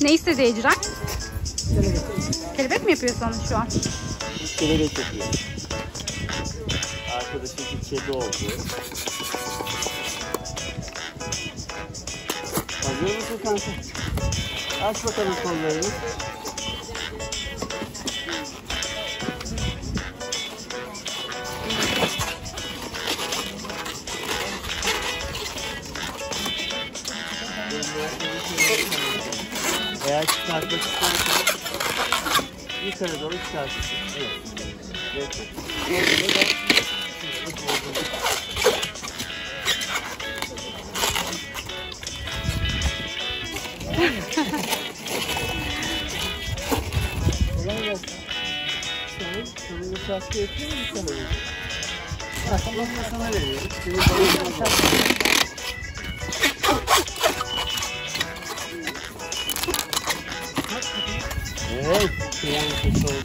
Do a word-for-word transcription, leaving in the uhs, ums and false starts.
Ne istedi Ecren? Kelebek. Kelebek mi yapıyorsun şu an? Kelebek yapıyor. Arkadaşınki kedi oldu. Hazır mısın kanka? Aç bakalım kollarını. Eğer çıkartmak istersen yukarı doğru çıkartırsın. Evet. Evet. Kolay gelsin. Sen sonunda şarkı yapıyor musun sana? Ha, bunu sana veriyoruz. Senin bana evet, kıyam kötü oldu.